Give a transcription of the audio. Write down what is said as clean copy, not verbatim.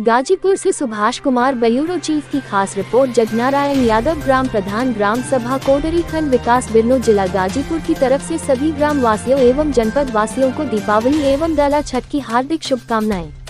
गाजीपुर से Subhash Kumar bureau chief की खास रिपोर्ट। जगनारायण यादव, ग्राम प्रधान, ग्राम सभा कोडरी, खंड विकास बिरनो, जिला गाजीपुर की तरफ से सभी ग्राम वासियों एवं जनपद वासियों को दीपावली एवं डाला छठ की हार्दिक शुभकामनाएं।